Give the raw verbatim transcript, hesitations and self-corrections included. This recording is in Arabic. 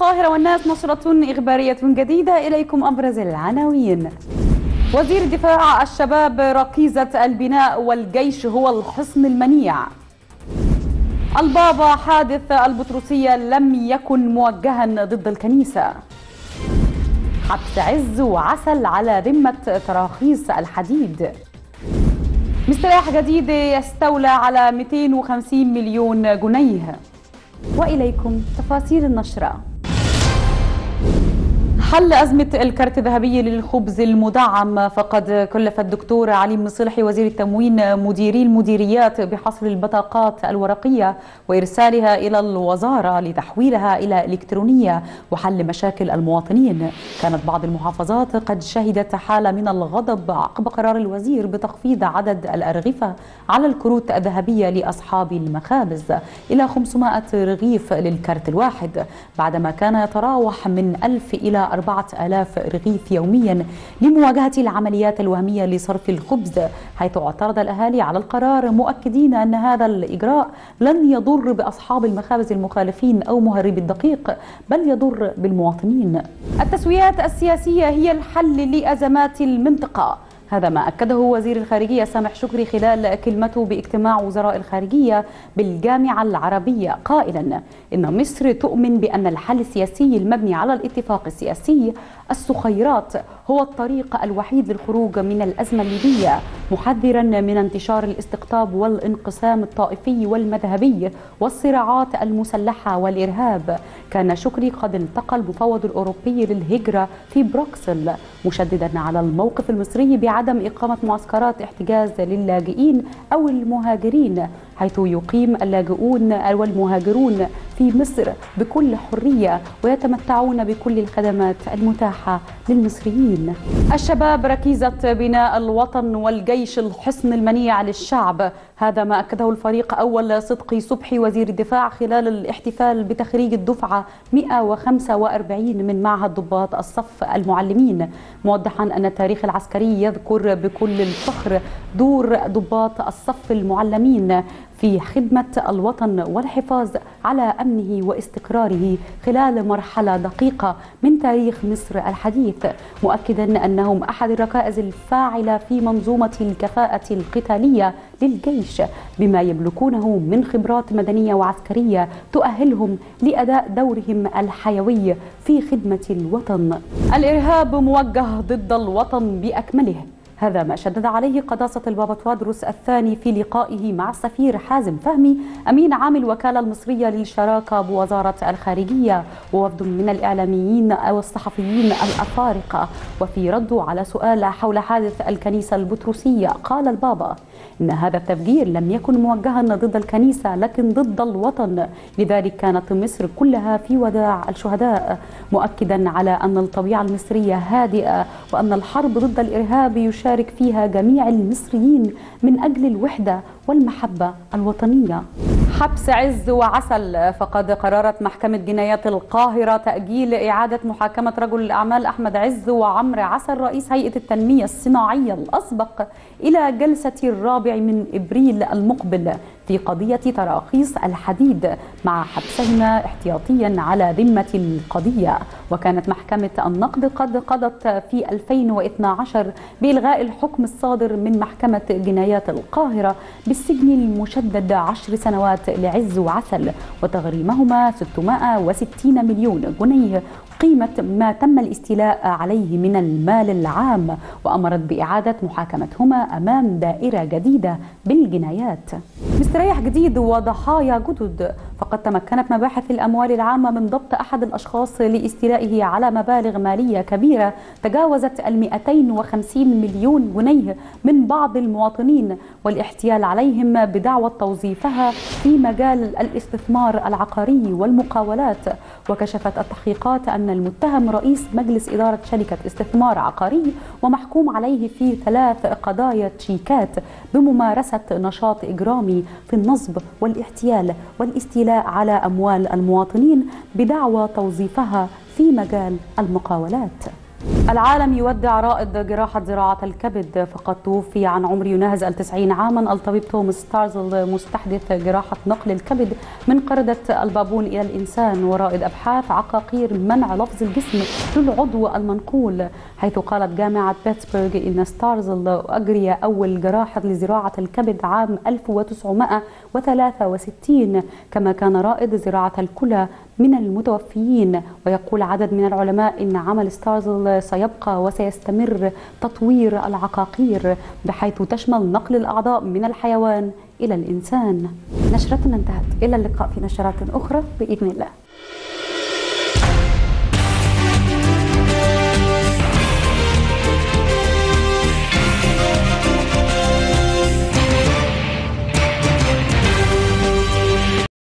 القاهرة والناس نشرة إخبارية جديدة. إليكم أبرز العناوين. وزير الدفاع: الشباب ركيزة البناء والجيش هو الحصن المنيع. البابا: حادث البطرسية لم يكن موجها ضد الكنيسة. حبس عز وعسل على ذمة تراخيص الحديد. مستريح جديد يستولى على مئتين وخمسين مليون جنيه. وإليكم تفاصيل النشرة. حل أزمة الكرت الذهبي للخبز المدعم، فقد كلف الدكتور علي مصلحي وزير التموين مديري المديريات بحصر البطاقات الورقية وإرسالها إلى الوزارة لتحويلها إلى إلكترونية وحل مشاكل المواطنين. كانت بعض المحافظات قد شهدت حالة من الغضب عقب قرار الوزير بتخفيض عدد الأرغفة على الكروت الذهبية لأصحاب المخابز إلى خمسمائة رغيف للكرت الواحد، بعدما كان يتراوح من ألف إلى أربعة آلاف رغيف يوميا لمواجهة العمليات الوهمية لصرف الخبز، حيث اعترض الأهالي على القرار مؤكدين أن هذا الإجراء لن يضر بأصحاب المخابز المخالفين أو مهربي الدقيق، بل يضر بالمواطنين. التسويات السياسية هي الحل لأزمات المنطقة، هذا ما أكده وزير الخارجية سامح شكري خلال كلمته باجتماع وزراء الخارجية بالجامعة العربية، قائلا إن مصر تؤمن بأن الحل السياسي المبني على الاتفاق السياسي السخيرات هو الطريق الوحيد للخروج من الأزمة الليبية، محذرا من انتشار الاستقطاب والانقسام الطائفي والمذهبي والصراعات المسلحة والإرهاب. كان شكري قد التقى المفوض الأوروبي للهجرة في بروكسل، مشددا على الموقف المصري بعدم إقامة معسكرات احتجاز للاجئين أو المهاجرين، حيث يقيم اللاجئون والمهاجرون في مصر بكل حرية ويتمتعون بكل الخدمات المتاحة للمصريين. الشباب ركيزة بناء الوطن والجيش الحصن المنيع للشعب، هذا ما أكده الفريق أول صدقي صبحي وزير الدفاع خلال الاحتفال بتخريج الدفعة مئة وخمسة وأربعين من معهد ضباط الصف المعلمين، موضحا أن التاريخ العسكري يذكر بكل الفخر دور ضباط الصف المعلمين في خدمة الوطن والحفاظ على أمنه واستقراره خلال مرحلة دقيقة من تاريخ مصر الحديث، مؤكدا أنهم أحد الركائز الفاعلة في منظومة الكفاءة القتالية للجيش، بما يملكونه من خبرات مدنية وعسكرية تؤهلهم لأداء دورهم الحيوي في خدمة الوطن. الإرهاب موجه ضد الوطن بأكمله، هذا ما شدد عليه قداسة البابا توادرس الثاني في لقائه مع السفير حازم فهمي أمين عام الوكالة المصرية للشراكة بوزارة الخارجية ووفد من الإعلاميين أو الصحفيين الأفارقة. وفي رده على سؤال حول حادث الكنيسة البطرسية، قال البابا إن هذا التفجير لم يكن موجها ضد الكنيسة لكن ضد الوطن، لذلك كانت مصر كلها في وداع الشهداء، مؤكدا على أن الطبيعة المصرية هادئة وأن الحرب ضد الإرهاب يشارك فيها جميع المصريين من أجل الوحدة والمحبة الوطنية. حبس عز وعسل، فقد قررت محكمة جنايات القاهرة تأجيل إعادة محاكمة رجل الأعمال أحمد عز وعمرو عسل رئيس هيئة التنمية الصناعية الأسبق إلى جلسة الرابع من إبريل المقبل في قضية تراخيص الحديد، مع حبسهما احتياطيا على ذمة القضية. وكانت محكمة النقد قد قضت في ألفين واثني عشر بإلغاء الحكم الصادر من محكمة جنايات القاهرة بالسجن المشدد عشر سنوات لعز وعسل وتغريمهما ستمائة وستين مليون جنيه قيمة ما تم الاستيلاء عليه من المال العام، وأمرت بإعادة محاكمتهما أمام دائرة جديدة بالجنايات. مستريح جديد وضحايا جدد، فقد تمكنت مباحث الأموال العامة من ضبط أحد الأشخاص لاستيلائه على مبالغ مالية كبيرة تجاوزت المئتين وخمسين مليون جنيه من بعض المواطنين والاحتيال عليهم بدعوى توظيفها في مجال الاستثمار العقاري والمقاولات. وكشفت التحقيقات أن المتهم رئيس مجلس إدارة شركة استثمار عقاري ومحكوم عليه في ثلاث قضايا تشيكات بممارسة نشاط إجرامي في النصب والاحتيال والاستيلاء على أموال المواطنين بدعوى توظيفها في مجال المقاولات. العالم يودع رائد جراحة زراعة الكبد، فقد توفي عن عمر يناهز التسعين عاما الطبيب توم ستارزل مستحدث جراحة نقل الكبد من قردة البابون إلى الإنسان، ورائد أبحاث عقاقير منع لفظ الجسم للعضو المنقول، حيث قالت جامعة بيتسبرغ إن ستارزل أجري أول جراحة لزراعة الكبد عام ألف وتسعمائة وثلاثة وستين، كما كان رائد زراعة الكلى من المتوفيين. ويقول عدد من العلماء إن عمل ستارزل سيبقى وسيستمر تطوير العقاقير بحيث تشمل نقل الأعضاء من الحيوان إلى الإنسان. نشرتنا انتهت، إلى اللقاء في نشرات أخرى بإذن الله.